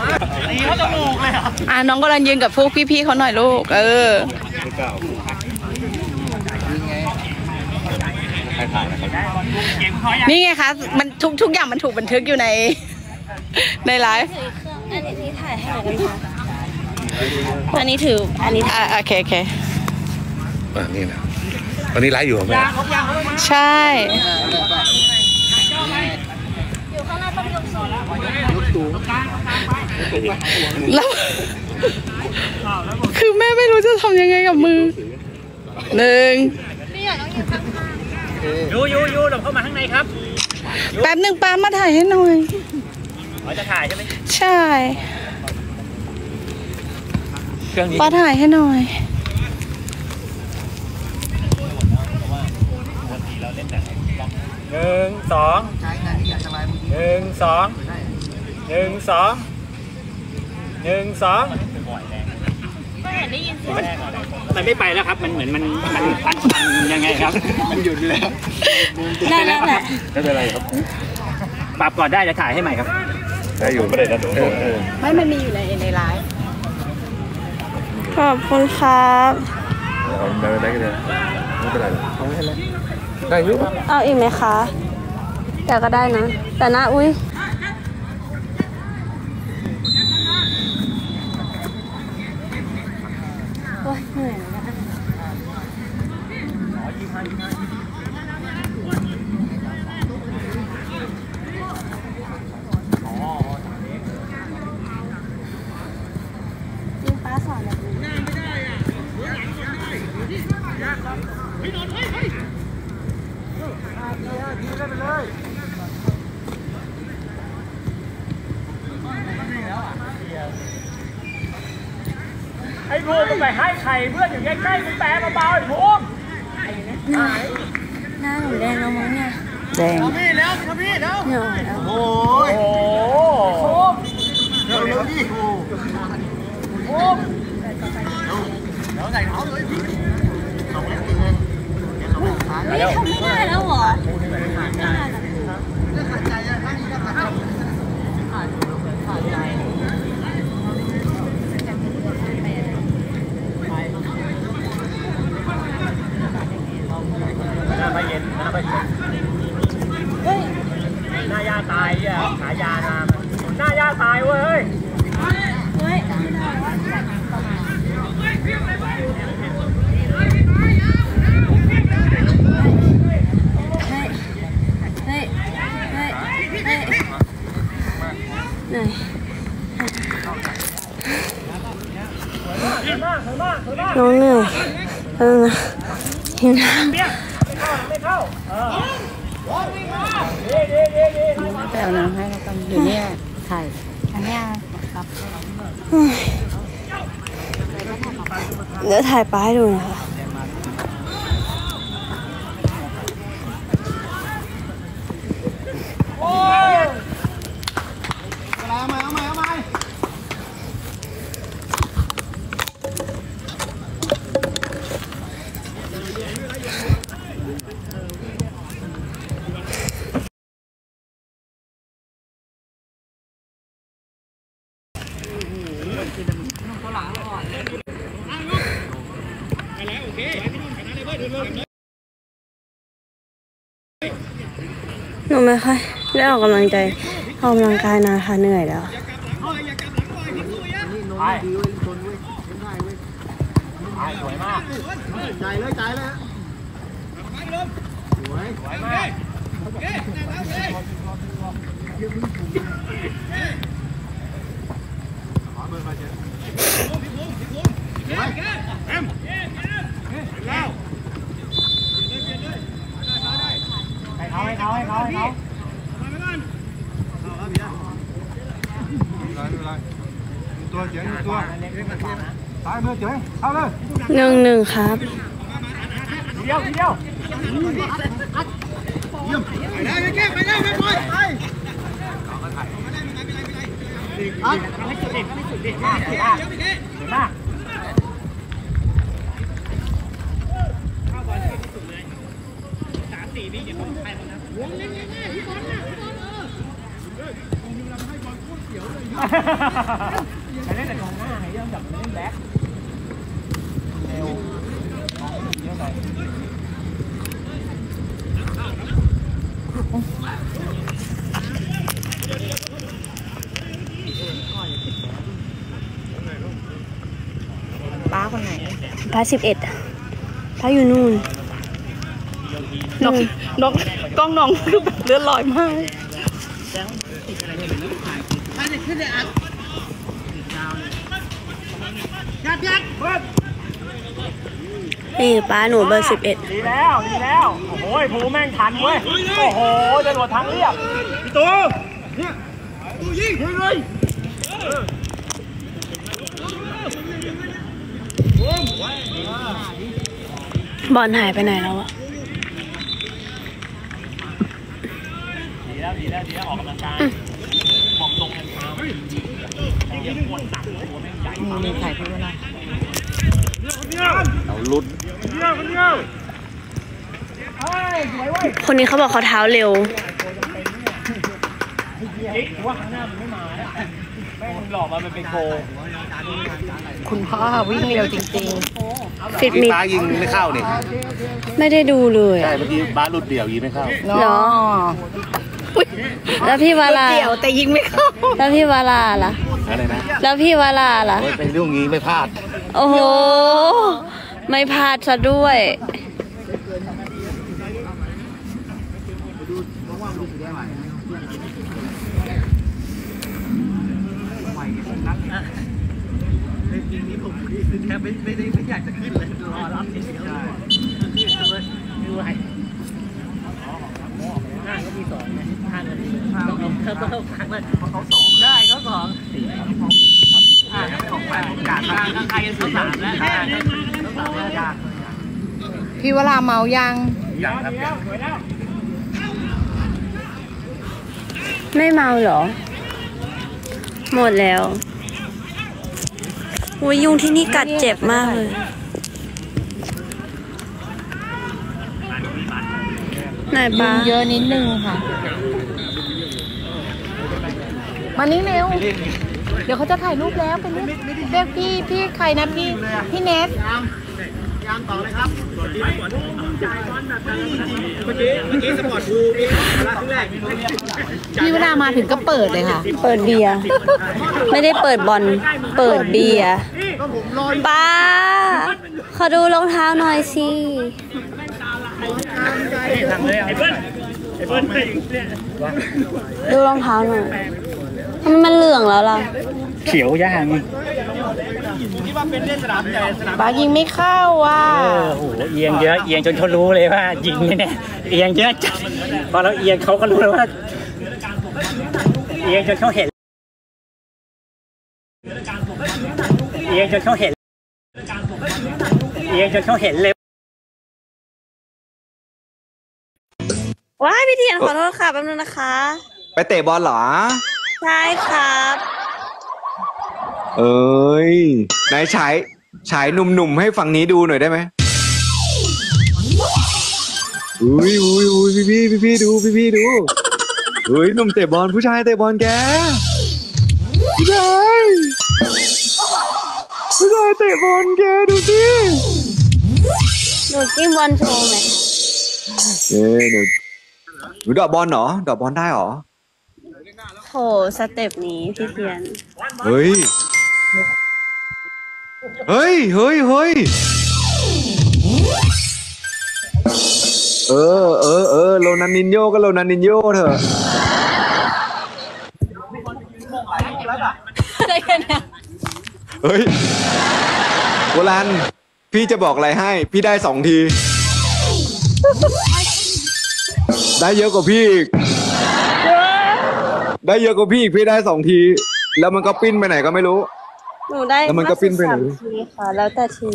ตีเขาจมูกเลยน้องก็รันยืนกับพวกพี่ๆเขาหน่อยลูกนี่ไงคะมันทุกอย่างมันถูกบันทึกอยู่ในไลฟ์อันนี้ที่ถ่ายให้หน่อยกันค่ะอันนี้ถืออันนี้โอเคนี่นะตอนนี้ไลฟ์อยู่ไหมใช่อยู่ข้างหน้าต้องยกสูงแล้วคือแม่ไม่รู้จะทำยังไงกับมือหนึ่งยูเดี๋ยวเข้ามาข้างในครับแป๊บหนึ่งป้ามาถ่ายให้หน่อยจะถ่ายใช่ไหมใช่ป้าถ่ายให้หน่อย 1 2 มันไม่ไปแล้วครับมันเหมือนมันยังไงครับมันหยุดแล้วได้แล้วแหละไม่เป็นไรครับปรับก่อนได้จะถ่ายให้ใหม่ครับได้อยู่ไม่ได้นะไม่มันมีอยู่ในไลฟ์ขอบคุณครับได้ก็ได้ไม่เป็นไรเอาไม่เป็นไรได้ยุบเอาอีกไหมคะแต่ก็ได้นะแต่นะอุ้ยโอ้ยเหนื่อยนะยิงป้าสอนแบบนี้ไอ้ภูมิไปให้ไข่เพื่อนอยู่ใกล้ๆคุณแปะเบาๆไอ้ภูมิหน้าหนูแดงแล้วมั้งเนี่ยแดงพี่แล้วเนี่ยโอ้ยภูมิเร็วดิภูมิเดี๋ยวใส่เท้าเลยพี่ทำไม่ได้แล้วเหรอหน้ายาตายอ่ะขายามาหน้ายาตายเว้ยน้องเหนื่อยหินน้ำไม่เข้าไปเอาน้ำให้กันอยู่เนี่ยถ่ายอันนี้ครับเดี๋ยวถ่ายป้ายดูนะคะหนูไม่ค่อยได้ออกกำลังกายนานค่ะเหนื่อยแล้วสวยมากจ่ายเลยสวยมากให้เขาตัวเจ๋งตัวตายมือเจ๋งเข้าเลย 1-1ครับทีเดียวไปแล้วไปปล่อยไปให้สุดดิมากเข้าบอลที่สุดเลย3-4วิอย่าต้องใครบอลนะวงเล่นง่ายๆพี่บอลนะพี่บอลใครเล่นแต่กองหน้าไงต้องจับเล่นแบ็คเร็วเยอะไปป้าคนไหนป้า11ป้าอยู่นู่นน้องกล้องน้องคือแบบเลือดลอยมากนี่ป้าหนูเบอร์11 ดีแล้วดีแล้วโอ้โหภูแม่งทันเว้ยโอ้โหจะหลดทางเรียบพี่ตูเนี่ยตูยิงเลยบอลหายไปไหนแล้วอะดีแล้วดีแล้วดีแล้วออกกำลังกายมองตรงกันเท้ายังปวดหนักหัวแม่งใหญ่มีถ่ายพี่ว่าเอาลุ้นคนนี้เขาบอกเขาเท้าเร็วว่าข้างหน้ามันไม่มาแม่งหลอกมามันเป็นโกคุณพ่อวิ่งเร็วจริงฟิตมิดป้ายิงไม่เข้านี่ไม่ได้ดูเลยใช่อะเมื่อกี้บ้าหลุดเดี่ยวยิงไม่เข้าๆเนาะเหรอ แล้วพี่วาลาเดี่ยวแต่ยิงไม่เข้าแล้วพี่วาลาล่ะอะไรนะแล้วพี่วาลาล่ะโอ้ยเป็นเรื่องนี้ไม่พลาดโอ้โห ไม่พลาดซะด้วยจริงนี้ผมแค่ไม่อยากจะขึ้นเลยรอรับเฉยๆดูไรห้าก็มีสองไงห้าก็มีต้องเข้าทางเลยเขาสองได้เขาสองของไปกาดใครจะสามแล้วยากพี่เวลาเมายังยังครับยังไม่เมาเหรอ หมดแล้วโอ้ยยุงที่นี่กัดเจ็บมากเลย ไหนยุป้างเยอะนิดนึงค่ะ มานี่เร็ว เดี๋ยวเขาจะถ่ายรูปแล้วไปเรียกพี่ใครนะพี่เนสยางต่อเลยครับเมื่อกี้สปอร์ตบูมีครั้งแรกพี่เวลามาถึงก็เปิดเลยค่ะเปิดเบียร์ ไม่ได้เปิดบอล เปิดเบียร์ป้า ขอดูรองเท้าหน่อยสิทางเลยไอ้เบิ้ลไปเนี่ยดูรองเท้าหน่อยทำไมมันเหลืองแล้วล่ะเขียวย่างที่ว่าเป็นเล่นสนามใหญ่สนามป้ายิงไม่เข้าว่ะโอ้โหเอียงเยอะเอียงจนเขารู้เลยว่ายิงเนี่ยเอียงเยอะจัดพอเราเอียงเขาก็รู้แล้วว่าเอียงจนเขาเห็นเอียงจนเขาเห็นเอียงจนเขาเห็นเลยว้ายพี่เทียนขอโทษค่ะแป๊บนึงนะคะไปเตะบอลเหรอใช่ครับเอ้ยนายฉายหนุ่มๆให้ฝั่งนี้ดูหน่อยได้ไหมอุ้ยพี่ดูเฮ้ยหนุ่มเตะบอลผู้ชายเตะบอลแกผู้ชายเตะบอลแกดูสิหนูจิ้มบอลโชว์ไหมหนูดอกบอลเหรอดอกบอลได้เหรอโหสเต็ปนี้พี่เทียนเฮ้ยโรนัลดินโญ่ก็โรนัลดินโญ่เถอะเฮ้ยโบราณพี่จะบอกอะไรให้พี่ได้2 ทีได้เยอะกว่าพี่อีกพี่ได้2 ทีแล้วมันก็ปิ้นไปไหนก็ไม่รู้หนูได้แล้วมันก็ปิ้นไปไหน 3 ทีค่ะ แล้วแต่ที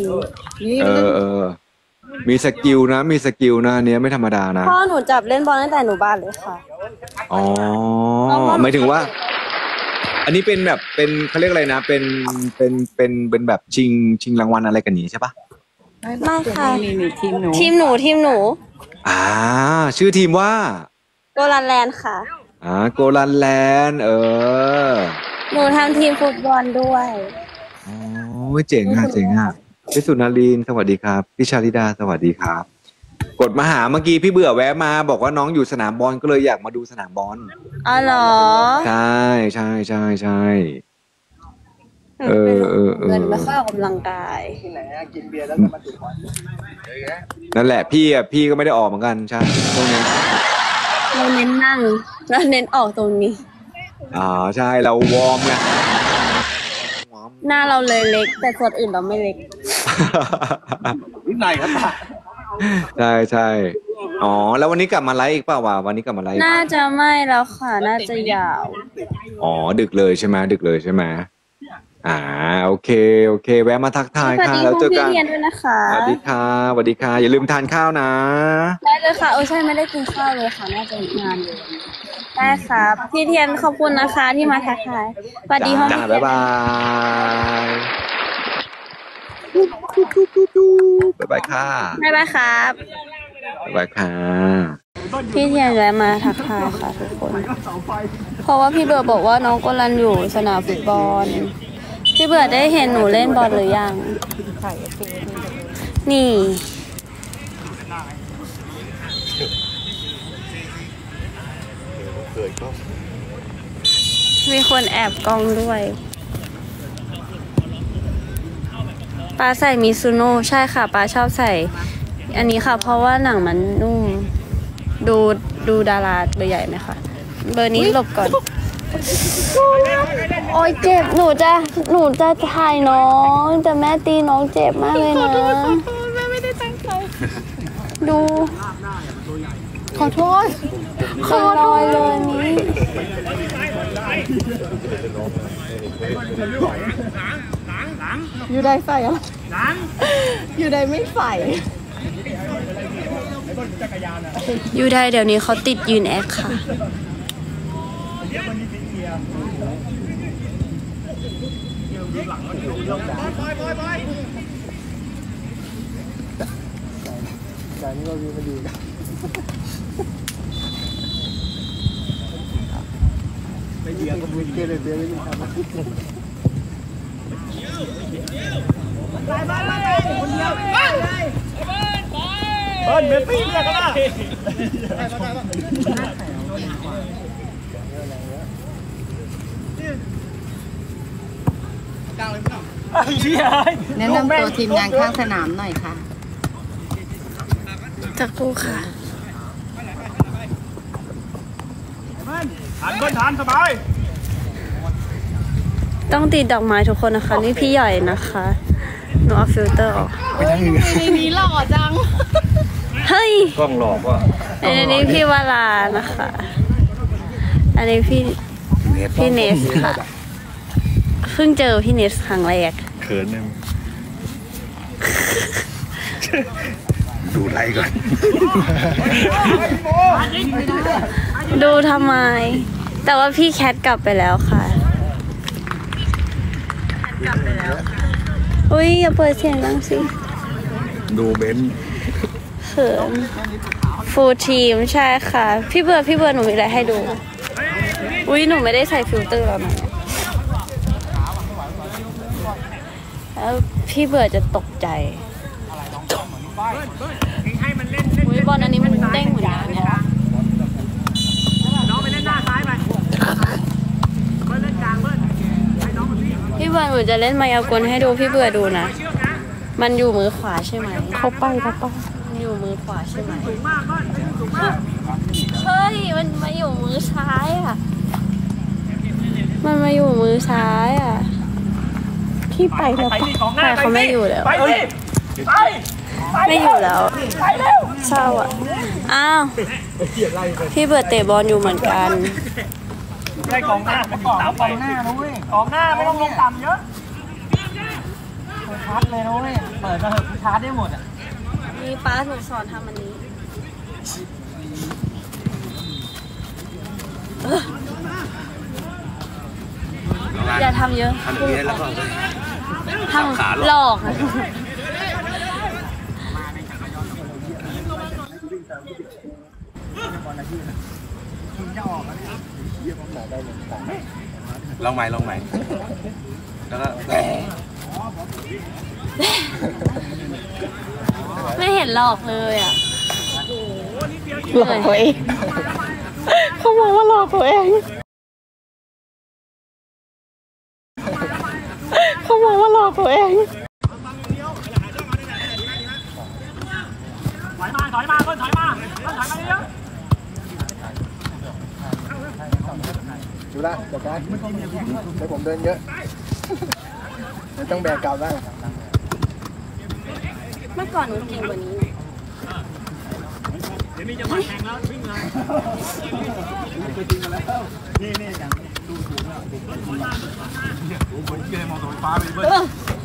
มีสกิลนะอันเนี้ยไม่ธรรมดานะพ่อหนูจับเล่นบอลตั้งแต่หนูบ้านเลยค่ะอ๋อหมายถึงว่า อันนี้เป็นแบบเป็นเขาเรียกอะไรนะเป็นแบบชิงรางวัลอะไรกันนี้ใช่ปะไม่ค่ะนี่ทีมหนูทีมหนูชื่อทีมว่าโกลันแลนด์ค่ะโกลันแลนด์หนูทำทีมฟุตบอลด้วยโอ้เจ๋งอ่ะพี่สุนารีนสวัสดีครับพี่ชาลิดาสวัสดีครับกดมาหาเมื่อกี้พี่เบื่อแวะมาบอกว่าน้องอยู่สนามบอลก็เลยอยากมาดูสนามบอลอ๋อเหรอใช่เงินไม่ค่อยออกกำลังกายกินเบียร์แล้วก็มาดูบอลนั่นแหละพี่ก็ไม่ได้ออกเหมือนกันใช่ตรงนี้เราเน้นนั่งแล้วเน้นออกตรงนี้ใช่เราวอร์มไงหน้าเราเลยเล็กแต่ส่วนอื่นเราไม่เล็กนิดหน่อยครับใช่แล้ววันนี้กลับมาไลฟ์อีกเปล่าวะวันนี้กลับมาไลฟ์น่าจะไม่แล้วค่ะน่าจะยาวดึกเลยใช่ไหมโอเคแวะมาทักทายค่ะแล้วเจอกันสวัสดีค่ะอย่าลืมทานข้าวนะได้เลยค่ะใช่ไม่ได้กินข้าวเลยค่ะน่าจะงานเลยได้ครับพี่เทียนขอบคุณนะคะที่มาทักทายสวัสดีห้องบ๊ายบายบ๊ายบายค่ะบ๊ายบายครับบ๊ายบายค่ะพี่เทียนแวะมาทักทายค่ะทุกคนเพราะว่าพี่เบิร์ดบอกว่าน้องกำลังอยู่สนามฟุตบอลพี่เบิร์ดได้เห็นหนูเล่นบอลหรือยังนี่มีคนแอบกล้องด้วยป้าใส่มิซูโน่ใช่ค่ะป้าชอบใส่อันนี้ค่ะเพราะว่าหนังมันนุ่มดูดาราเบอร์ใหญ่ไหมคะเบอร์นี้หลบก่อนโอ้ยเจ็บหนูจะถ่ายน้องแต่แม่ตีน้องเจ็บมากเลยนะแม่ไม่ได้ตั้งใจดูขอโทษลอยเลยนี้อยู่ได้ใส่อะไรอยู่ได้ไม่ใส่อยู่ได้เดี๋ยวนี้เขาติดยืนแอคค่ะการนี้ก็มีมาดีไม่เดียวก็มือเกลือเลยเดียวไม่ยินทำไปคนเดียวเมสซี่เนี่ยก็ได้แนะนำตัวทีมงานข้างสนามหน่อยค่ะจักรูค่ะทานสบายต้องติดดอกไม้ทุกคนนะคะนี่พี่ใหญ่นะคะหนูเอาฟิลเตอร์ออกนี้หล่อจังเฮ้ยกล้องหลอกว่ะอันนี้พี่วาลานะคะอันนี้พี่เนสค่ะเพิ่งเจอพี่เนสครั้งแรกเขินเนี่ยดูไลก่อนดูทำไมแต่ว่าพี่แคทกลับไปแล้วค่ะอุ้ยอย่าเปิดเสียงดังสิดูเบนเขินฟูลทีมใช่ค่ะพี่เบิร์ดหนูมีอะไรให้ดูอุ้ยหนูไม่ได้ใส่ฟิลเตอร์แล้วนะแล้วพี่เบิร์ดจะตกใจอุ้ยบอลอันนี้มันเด้งเหมือนกันเนี่ยน้องไปเล่นหน้าซ้ายไปเล่นกลางเบิ้ลให้น้องมันพี่เบิร์ดหนูจะเล่นมายากลให้ดูพี่เบิร์ดดูนะมันอยู่มือขวาใช่ไหมเขาไปมันอยู่มือขวาใช่ไหมเฮ้ยมันมาอยู่มือซ้ายอ่ะมันมาอยู่มือซ้ายอ่ะพี่ไปแล้วแต่เขาไม่อยู่แล้วไม่อยู่แล้วเศร้าอ่ะอ้าวพี่เบิร์ดเตะบอลอยู่เหมือนกันได้กองหน้าไปก่อนกองหน้านะเว้ยกองหน้าไม่ต้องลงต่ำเยอะชาร์จเลยนะเว้ยเปิดมาเถอะชาร์จได้หมดอ่ะมีป้าถูกสอนทำอันนี้อย่าทำเยอะทำเยอะแล้วก็ทำหลอกลองใหม่แล้วก็ไม่เห็นหลอกเลยอ่ะหลอกตัวเองเขาบอกว่าหลอกตัวเองเขาบอกว่าหลอกตัวเองถอยมาคนถอยมาเยอะดูละจัดการเดี๋ยวผมเดินเยอะไม่ต้องแบกกลับบ้างเมื่อก่อนหนูเก่งกว่านี้นะเดี๋ยวมีจังหวะแข่งแล้ววิ่งเลยนี่อย่างดูถูกแล้วผมเกมมองตัวฟ้าไปเบิ้ล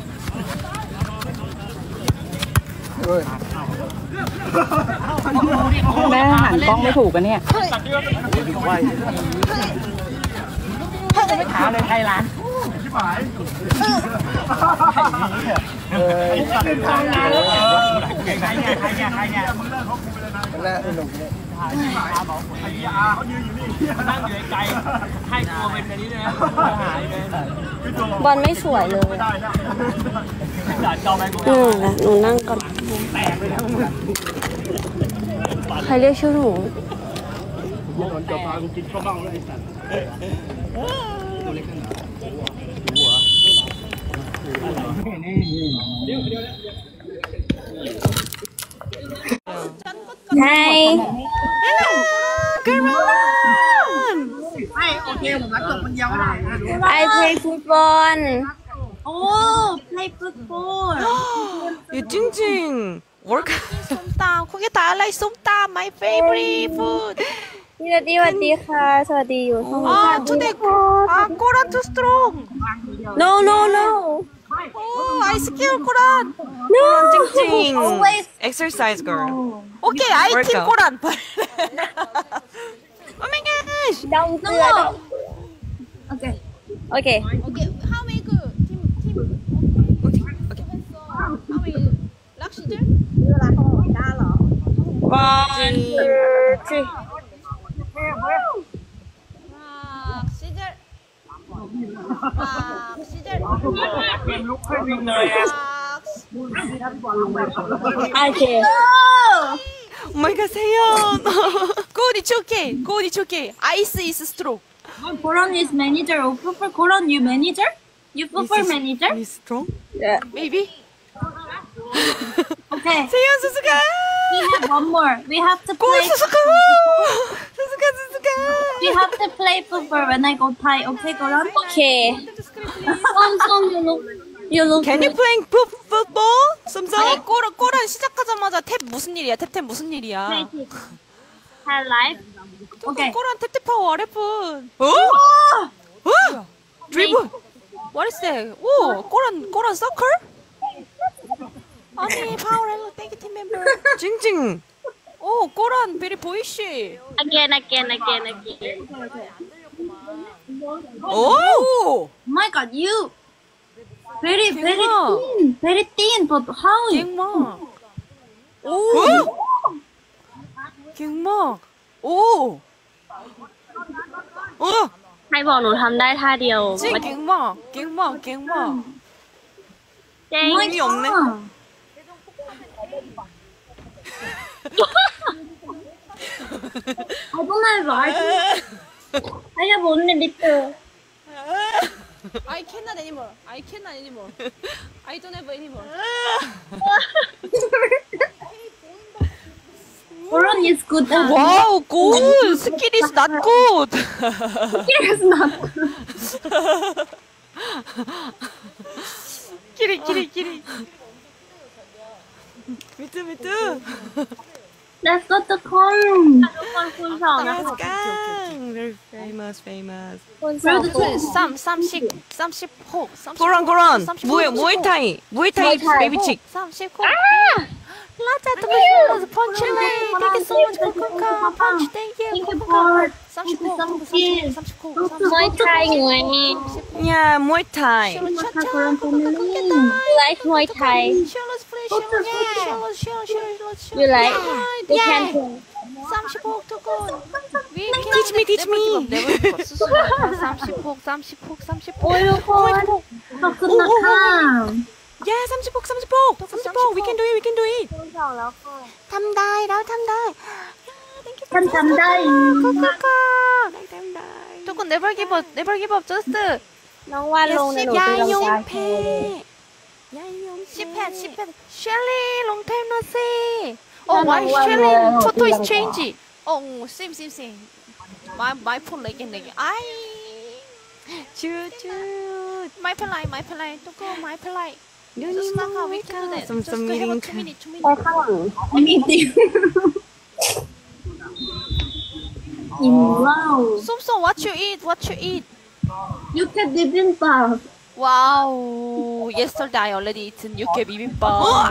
แม่หันกล้องไม่ถูกกันเนี่ยจะไปถามเลยใครร้านใครเนี่ยมันน่าสนุกเนี่ยเขายืนอยู่นี่นั่งอยู่ไกลให้กลัวเป็นอันนี้เลยนะหายไปบอลไม่สวยเลยจัดจอไปกูหนูนั่งก่อนแตกเลยนะใครเรียกชื่อหนูโดนจับมากูกินข้าวเม่าเลยไอ้สัตว์ตัวเล็กนั่นหัว Hi โอเคผมรักจบมันยาวได้ I play football play football. 유 찡찡 월카 솜땀 거기 달라이 솜땀 my favorite food สวัสดีค่ะสวัสดีอยู่ห้อง today 꼬란 too strong No I skill 꼬란 No 찡찡 Always exercise girl okay I team 꼬란 Oh my gosh ดองเกลือ Okay. Okay Okay. How many good team? Okay. How many? 락시들? One two three Okay Oh my god 세연 Good it's okay Ice is strong Koran is manager. Prefer Koran, you manager? You prefer manager? Is strong? Yeah. Maybe Okay. 세연 수수가 We have one more. We have to 고 play. 수수가 We have to play football when I go Thai. Okay, Koran? Okay You look Can you good. playing football? 썸썸? 꼬란 시작하자마자 탭 무슨 일이야? 탭 무슨 일이야? High life. Okay. 꼬란 탭 파워 아래분 어? 드리블 What is that? 오 꼬란 서클? 아니 파워 렐로 땡기 팀 멤버 징징 오 꼬란 베리 보이시 Again 오 My God, you very Gemma. thin, very thin. But how? 갱마 오 갱마 오 ใครบอกหนูทำได้ท่าเดียว 찡 갱마 My 의미 없네. God. I don't have I have only little. I cannot anymore. I don't have anymore. Koran is good. Wow, good. Skill is not good. It's not. 끼리. 미투. Let's go to Koran. คุณสองนะ Let's go. Very famous. คุณสอง 고란. 무에타이 베이비 칙. น่าจะต้องเป็น펀치레 Thank you so much 펀치 Thank you Muay Thaiไง Yeah, Muay Thai. You like Muay Thai You like You can teach me โอ้ยทุกคนขอบคุณนะคะ yeah 36 we can do it ทำได้แล้วทำได้ฉันทำได้ทุกคน never give up just น้องวันลงในหนูยาเป็นยกำงลังเพใจ 18 เชลลี่ลงเทมนะสิ oh why Shelly photo is change oh same my phone again ai ชื่อไม่เป็นไรทุกคนไม่เป็นไร just now how we can do that just have 2 minutes ไปข้างหลังไม่มีติวอิ่มว้าว so what you eat 육회 비빔밥 wow yesterday already eaten 육회 비빔밥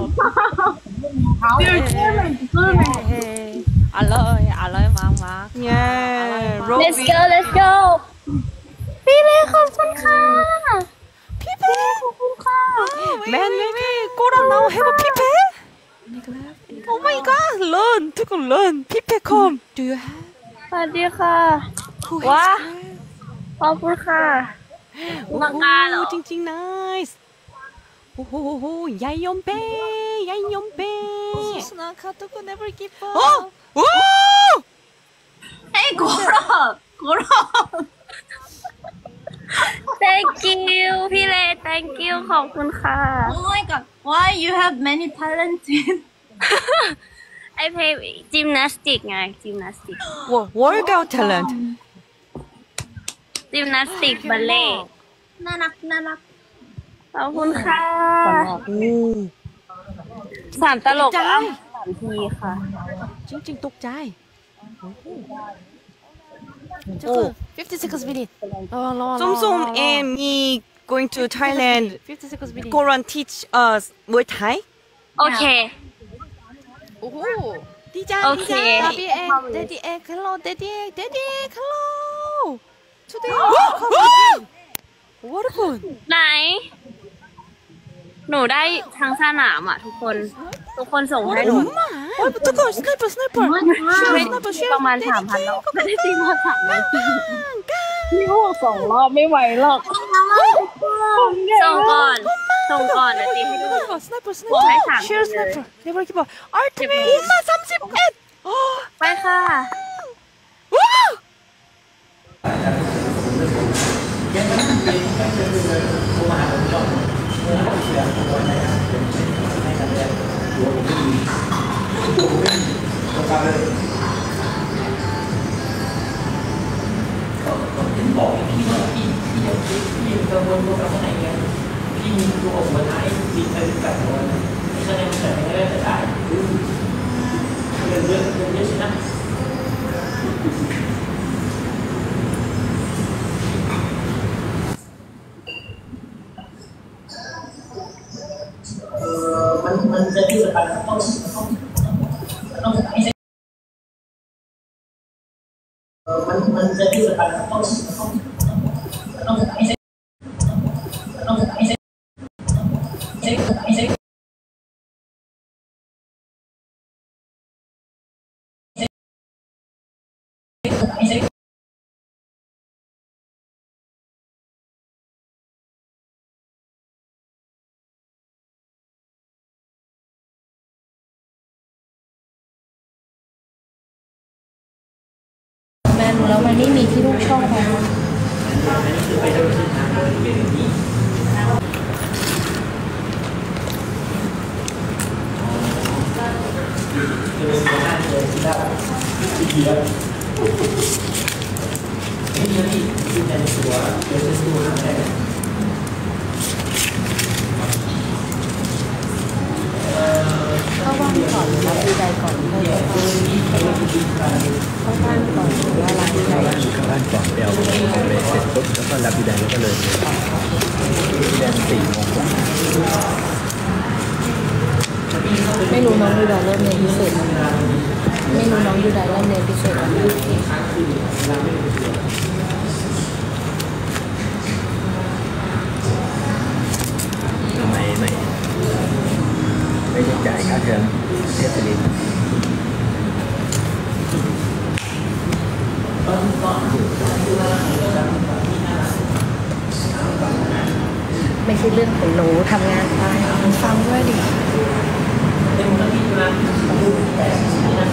알로에 막 yeah Let's go พี่เล่ขอบคุณค่ะพี่เป้ขอบคุณค่ะ man 꼬랑 나오 해봐 피페 oh my god learnทุกคน learn 피페 come do you have สวัสดีค่ะว้าขอบคุณค่ะมังกาเหรอจริง nice โอ้โหยายยมเป้สุนัขทุกคน never give up โอ้เฮ้ยกูรอ thank you พี่เล่ thank you ขอบคุณค่ะ Oh my god, why you have many talented? I play gymnastics ไง gymnastics workout talent gymnastics ballet น่ารักขอบคุณค่ะ3ตลกอ่ะ3ทีค่ะจริงตกใจโอ้ 50 seconds minute Som and me going to Thailand 50 seconds minute Koran teach us Muay Thai โอเคโอ้โหดีใจโอเค Daddy egg hello Daddy egg hello today what good ไหน หนูได้ทั้งสนามอ่ะทุกคนส่งให้หนูทุกคน sniper ประมาณ 3,000 รอบไม่ได้ตีมา3 นาทีพี่พูด2 รอบไม่ไหวหรอกส่งก่อนเดี๋ยวตีให้ดู sniper ผมให้3 share เลย sniper never give up ultimate มา31 ไปค่ะแม่รู้แล้วมันไม่มีที่ลูกช่องไปเข้าบ้านก่อนรับดีใจก่อนเข้าบ้านก่อนหรือว่ารับดีใจเข้าบ้านก่อนเดี๋ยวเลยเสร็จปุ๊บแล้วก็รับพี่แดงแล้วก็เลยพี่แดง4 โมงกว่าไม่รู้น้องยูดาเริ่มเรียนพิเศษวันไหนไม่รู้น้องยูดาเริ่มเรียนพิเศษวันไหนทำไมไม่ได้จ่ายค่าเทอมเทศบาลไม่ใช่เรื่องของหนูทำงานไปฟังด้วยดิ